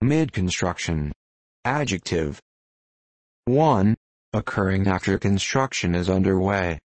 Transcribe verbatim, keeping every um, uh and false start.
Mid-construction. Adjective. one. Occurring after construction is underway.